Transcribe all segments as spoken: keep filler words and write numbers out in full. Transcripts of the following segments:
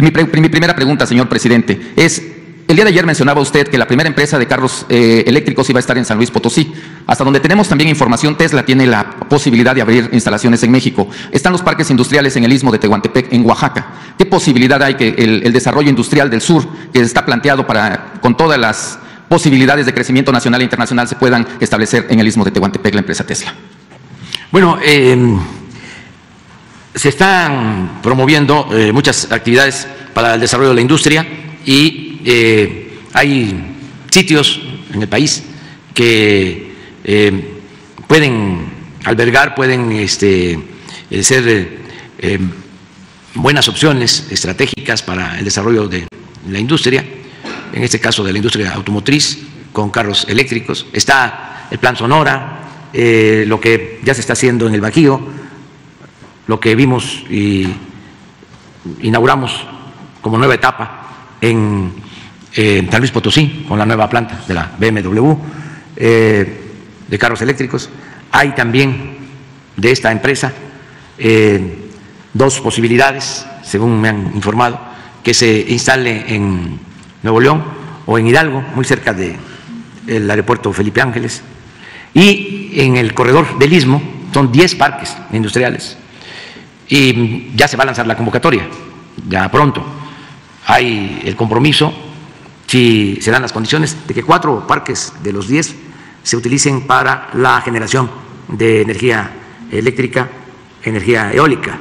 Mi, pre, mi primera pregunta, señor presidente, es, el día de ayer mencionaba usted que la primera empresa de carros eh, eléctricos iba a estar en San Luis Potosí. Hasta donde tenemos también información, Tesla tiene la posibilidad de abrir instalaciones en México. Están los parques industriales en el Istmo de Tehuantepec, en Oaxaca. ¿Qué posibilidad hay que el, el desarrollo industrial del sur, que está planteado para, con todas las posibilidades de crecimiento nacional e internacional, se puedan establecer en el Istmo de Tehuantepec, la empresa Tesla? Bueno, eh, se están promoviendo eh, muchas actividades para el desarrollo de la industria y eh, hay sitios en el país que eh, pueden albergar, pueden este, ser eh, buenas opciones estratégicas para el desarrollo de la industria, en este caso de la industria automotriz, con carros eléctricos. Está el Plan Sonora, eh, lo que ya se está haciendo en el Bajío, lo que vimos y inauguramos como nueva etapa en eh, San Luis Potosí, con la nueva planta de la B M W eh, de carros eléctricos. Hay también de esta empresa eh, dos posibilidades, según me han informado, que se instale en Nuevo León o en Hidalgo, muy cerca del aeropuerto Felipe Ángeles, y en el corredor del Istmo son diez parques industriales y ya se va a lanzar la convocatoria, ya pronto. Hay el compromiso, si se dan las condiciones, de que cuatro parques de los diez se utilicen para la generación de energía eléctrica, energía eólica.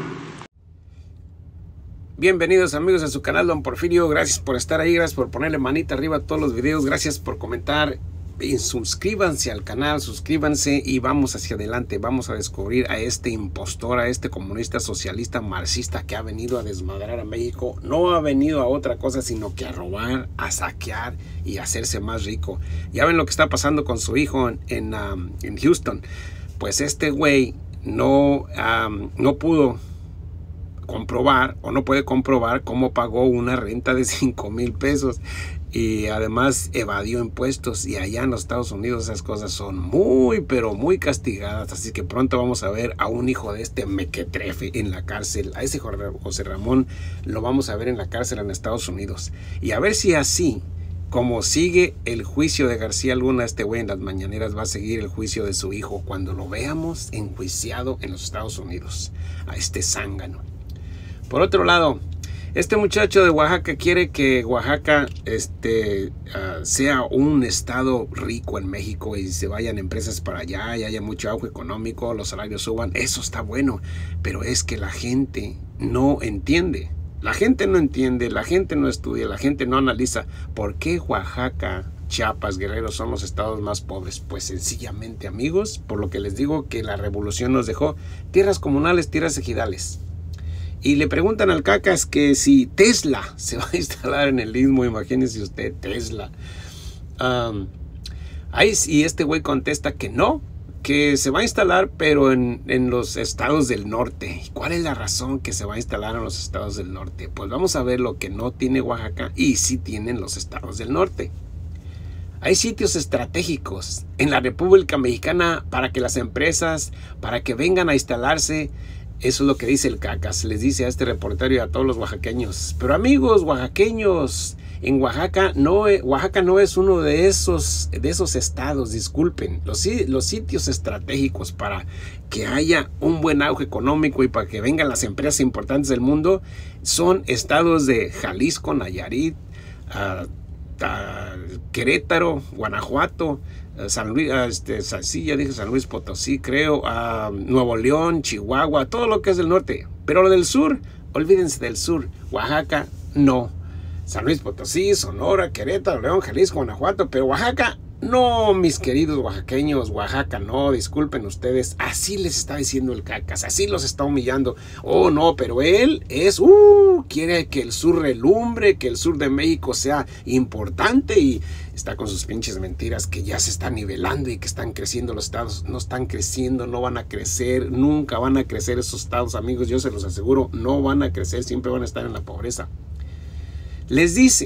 Bienvenidos amigos a su canal Don Porfirio, gracias por estar ahí, gracias por ponerle manita arriba a todos los videos, gracias por comentar, y suscríbanse al canal, suscríbanse y vamos hacia adelante, vamos a descubrir a este impostor, a este comunista socialista marxista que ha venido a desmadrar a México, no ha venido a otra cosa sino que a robar, a saquear y a hacerse más rico. Ya ven lo que está pasando con su hijo en, en, um, en Houston, pues este güey no, um, no pudo comprobar o no puede comprobar cómo pagó una renta de cinco mil pesos y además evadió impuestos, y allá en los Estados Unidos esas cosas son muy pero muy castigadas, así que pronto vamos a ver a un hijo de este mequetrefe en la cárcel. A ese José Ramón lo vamos a ver en la cárcel en Estados Unidos, y a ver si así como sigue el juicio de García Luna, este güey en las mañaneras va a seguir el juicio de su hijo cuando lo veamos enjuiciado en los Estados Unidos, a este zángano. Por otro lado, este muchacho de Oaxaca quiere que Oaxaca este, uh, sea un estado rico en México y se vayan empresas para allá y haya mucho auge económico, los salarios suban. Eso está bueno, pero es que la gente no entiende. La gente no entiende, la gente no estudia, la gente no analiza. ¿Por qué Oaxaca, Chiapas, Guerrero son los estados más pobres? Pues sencillamente, amigos, por lo que les digo que la revolución nos dejó tierras comunales, tierras ejidales. Y le preguntan al Cacas que si Tesla se va a instalar en el Istmo, imagínese usted, Tesla. Um, ahí, y este güey contesta que no, que se va a instalar, pero en, en los estados del norte. ¿Cuál es la razón que se va a instalar en los estados del norte? Pues vamos a ver lo que no tiene Oaxaca y sí tienen los estados del norte. Hay sitios estratégicos en la República Mexicana para que las empresas, para que vengan a instalarse. Eso es lo que dice el Cacas, les dice a este reportero y a todos los oaxaqueños. Pero amigos oaxaqueños, en Oaxaca no, Oaxaca no es uno de esos, de esos estados, disculpen. Los, los sitios estratégicos para que haya un buen auge económico y para que vengan las empresas importantes del mundo son estados de Jalisco, Nayarit, uh, uh, Querétaro, Guanajuato, San Luis, este, sí, ya dije San Luis Potosí, creo, uh, Nuevo León, Chihuahua, todo lo que es del norte. Pero lo del sur, olvídense del sur. Oaxaca, no. San Luis Potosí, Sonora, Querétaro, León, Jalisco, Guanajuato, pero Oaxaca, no, mis queridos oaxaqueños, Oaxaca, no, disculpen ustedes, así les está diciendo el Cacas, así los está humillando. Oh, no, pero él es, uh, quiere que el sur relumbre, que el sur de México sea importante y está con sus pinches mentiras que ya se están nivelando y que están creciendo los estados. No están creciendo, no van a crecer, nunca van a crecer esos estados, amigos, yo se los aseguro, no van a crecer, siempre van a estar en la pobreza. Les dice,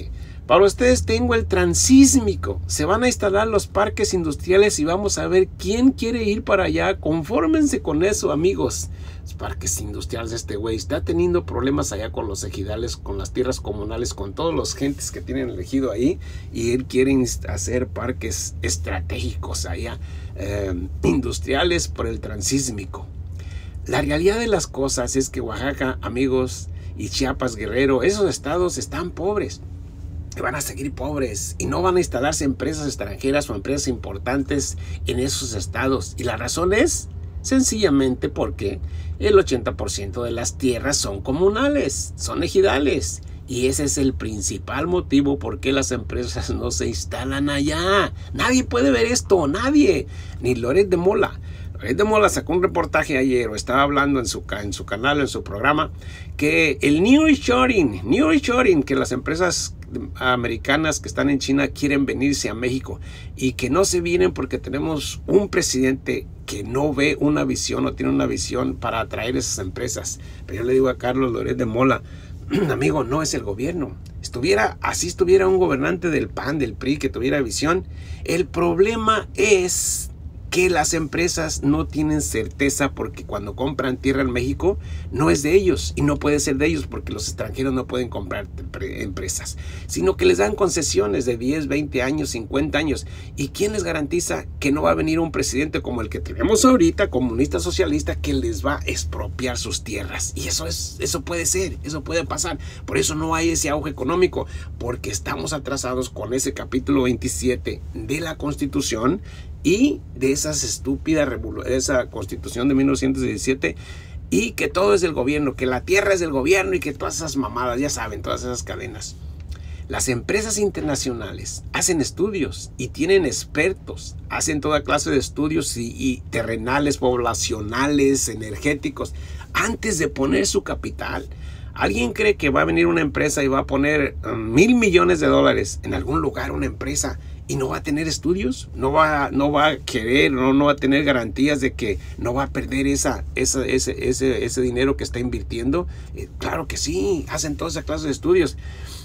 Para ustedes tengo el transísmico. Se van a instalar los parques industriales y vamos a ver quién quiere ir para allá. Confórmense con eso, amigos. Los parques industriales, este güey está teniendo problemas allá con los ejidales, con las tierras comunales, con todos los gentes que tienen elegido ahí. Y él quiere hacer parques estratégicos allá, eh, industriales por el transísmico. La realidad de las cosas es que Oaxaca, amigos, y Chiapas, Guerrero, esos estados están pobres. Van a seguir pobres y no van a instalarse empresas extranjeras o empresas importantes en esos estados. Y la razón es sencillamente porque el ochenta por ciento de las tierras son comunales, son ejidales. Y ese es el principal motivo por qué las empresas no se instalan allá. Nadie puede ver esto, nadie. Ni Loret de Mola. Loret de Mola sacó un reportaje ayer, o estaba hablando en su, en su canal, en su programa, que el nearshoring, nearshoring, que las empresas americanas que están en China quieren venirse a México y que no se vienen porque tenemos un presidente que no ve una visión, no tiene una visión para atraer esas empresas. Pero yo le digo a Carlos Loret de Mola, amigo, no es el gobierno. Estuviera, así estuviera un gobernante del P A N, del P R I, que tuviera visión. El problema es que las empresas no tienen certeza porque cuando compran tierra en México no es de ellos y no puede ser de ellos porque los extranjeros no pueden comprar empresas, sino que les dan concesiones de diez, veinte años, cincuenta años. ¿Y quién les garantiza que no va a venir un presidente como el que tenemos ahorita, comunista socialista, que les va a expropiar sus tierras? Y eso es, eso puede ser, eso puede pasar. Por eso no hay ese auge económico, porque estamos atrasados con ese capítulo veintisiete de la Constitución y de esas estúpidas esa Constitución de mil novecientos diecisiete, y que todo es del gobierno, que la tierra es del gobierno y que todas esas mamadas, ya saben, todas esas cadenas. Las empresas internacionales hacen estudios y tienen expertos, hacen toda clase de estudios y, y terrenales, poblacionales, energéticos, antes de poner su capital. ¿Alguien cree que va a venir una empresa y va a poner um, mil millones de dólares en algún lugar, una empresa, y no va a tener estudios? ¿No va, no va a querer, no, no va a tener garantías de que no va a perder esa, esa, ese, ese, ese dinero que está invirtiendo? Eh, claro que sí, hacen toda esa clase de estudios.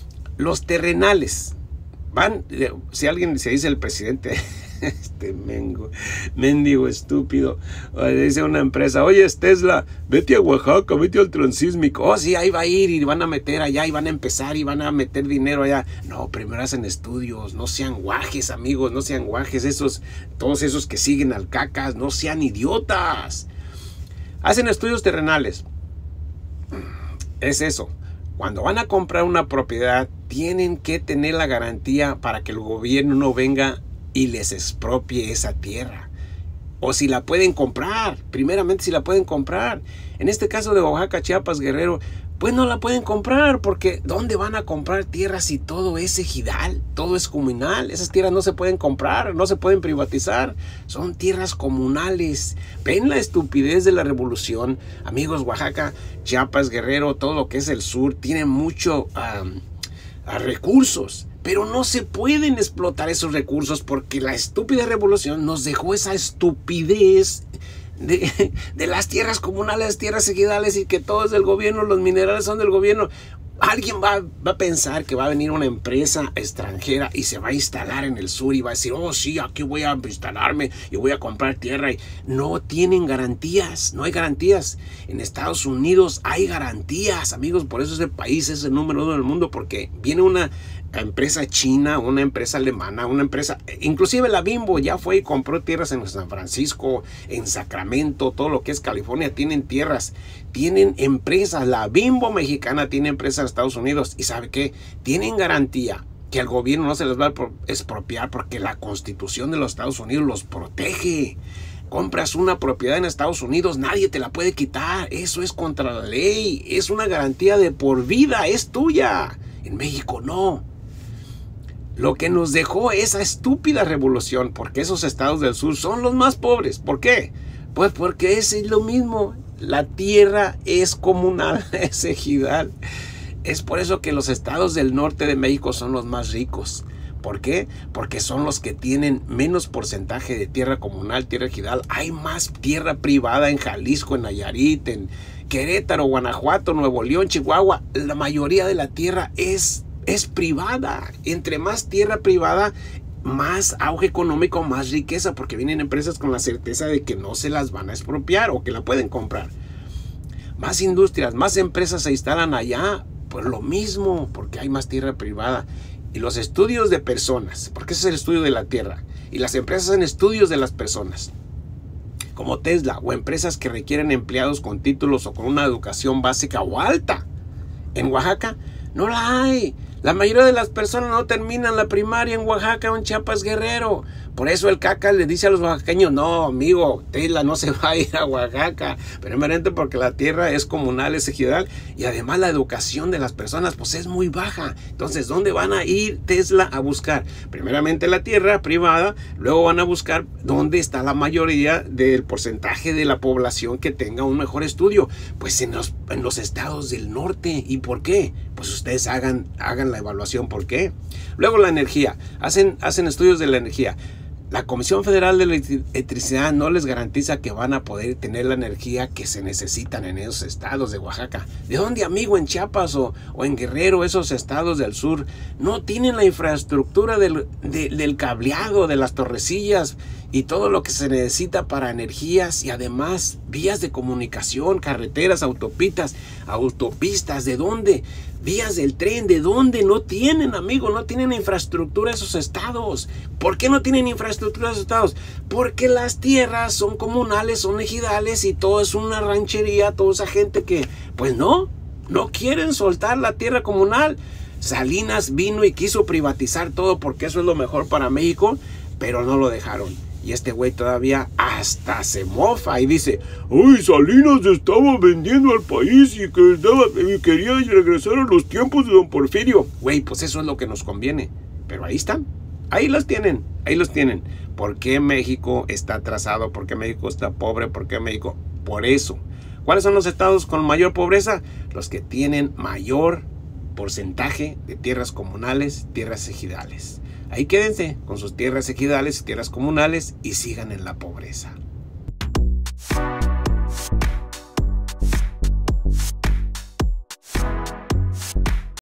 Los terrenales van, si alguien se dice el presidente, este mengo, mendigo estúpido, dice una empresa, oye, Tesla, vete a Oaxaca, vete al transísmico. Oh, sí, ahí va a ir y van a meter allá y van a empezar y van a meter dinero allá. No, primero hacen estudios, no sean guajes, amigos, no sean guajes, esos, todos esos que siguen al cacas, no sean idiotas. Hacen estudios terrenales. Es eso. Cuando van a comprar una propiedad, tienen que tener la garantía para que el gobierno no venga y les expropie esa tierra. O si la pueden comprar, primeramente si la pueden comprar. En este caso de Oaxaca, Chiapas, Guerrero, pues no la pueden comprar, porque ¿dónde van a comprar tierras si todo es ejidal, todo es comunal? Esas tierras no se pueden comprar, no se pueden privatizar, son tierras comunales. ¿Ven la estupidez de la revolución? Amigos, Oaxaca, Chiapas, Guerrero, todo lo que es el sur, tiene mucho um, a recursos, pero no se pueden explotar esos recursos porque la estúpida revolución nos dejó esa estupidez de, de las tierras comunales, tierras ejidales, y que todo es del gobierno, los minerales son del gobierno. Alguien va, va a pensar que va a venir una empresa extranjera y se va a instalar en el sur y va a decir, oh sí, aquí voy a instalarme y voy a comprar tierra. Y no tienen garantías, no hay garantías. En Estados Unidos hay garantías, amigos, por eso ese país es el número uno del mundo, porque viene una empresa china, una empresa alemana, una empresa, inclusive la Bimbo ya fue y compró tierras en San Francisco, en Sacramento, todo lo que es California, tienen tierras, tienen empresas. La Bimbo mexicana tiene empresas en Estados Unidos, y ¿sabe qué? Tienen garantía que al gobierno no se les va a expropiar porque la Constitución de los Estados Unidos los protege. Compras una propiedad en Estados Unidos, nadie te la puede quitar, eso es contra la ley, es una garantía de por vida, es tuya. En México no. Lo que nos dejó esa estúpida revolución, porque esos estados del sur son los más pobres. ¿Por qué? Pues porque es lo mismo. La tierra es comunal, es ejidal. Es por eso que los estados del norte de México son los más ricos. ¿Por qué? Porque son los que tienen menos porcentaje de tierra comunal, tierra ejidal. Hay más tierra privada en Jalisco, en Nayarit, en Querétaro, Guanajuato, Nuevo León, Chihuahua. La mayoría de la tierra es es privada. Entre más tierra privada, más auge económico, más riqueza, porque vienen empresas con la certeza de que no se las van a expropiar o que la pueden comprar. Más industrias, más empresas se instalan allá, pues lo mismo, porque hay más tierra privada. Y los estudios de personas, porque ese es el estudio de la tierra, y las empresas hacen estudios de las personas, como Tesla, o empresas que requieren empleados con títulos o con una educación básica o alta. En Oaxaca no la hay. La mayoría de las personas no terminan la primaria en Oaxaca o en Chiapas, Guerrero. Por eso el Caca le dice a los oaxaqueños, no, amigo, Tesla no se va a ir a Oaxaca. Primeramente porque la tierra es comunal, es ejidal, y además la educación de las personas pues es muy baja. Entonces, ¿dónde van a ir Tesla a buscar? Primeramente la tierra privada, luego van a buscar dónde está la mayoría del porcentaje de la población que tenga un mejor estudio. Pues en los, en los estados del norte. ¿Y por qué? Pues ustedes hagan, hagan la evaluación, ¿por qué? Luego la energía, hacen, hacen estudios de la energía. La Comisión Federal de Electricidad no les garantiza que van a poder tener la energía que se necesitan en esos estados de Oaxaca. ¿De dónde, amigo? En Chiapas o, o en Guerrero, esos estados del sur, no tienen la infraestructura del, de, del cableado, de las torrecillas y todo lo que se necesita para energías, y además vías de comunicación, carreteras, autopistas, autopistas. ¿De dónde? Vías del tren, ¿de dónde? No tienen, amigo, no tienen infraestructura esos estados. ¿Por qué no tienen infraestructura esos estados? Porque las tierras son comunales, son ejidales, y todo es una ranchería, toda esa gente que, pues no, no quieren soltar la tierra comunal. Salinas vino y quiso privatizar todo porque eso es lo mejor para México, pero no lo dejaron. Y este güey todavía hasta se mofa y dice, uy, Salinas estaba vendiendo al país y que estaba, y quería regresar a los tiempos de don Porfirio. Güey, pues eso es lo que nos conviene. Pero ahí están, ahí los tienen, ahí los tienen. ¿Por qué México está atrasado? ¿Por qué México está pobre? ¿Por qué México? Por eso. ¿Cuáles son los estados con mayor pobreza? Los que tienen mayor porcentaje de tierras comunales, tierras ejidales. Ahí quédense con sus tierras ejidales y tierras comunales y sigan en la pobreza.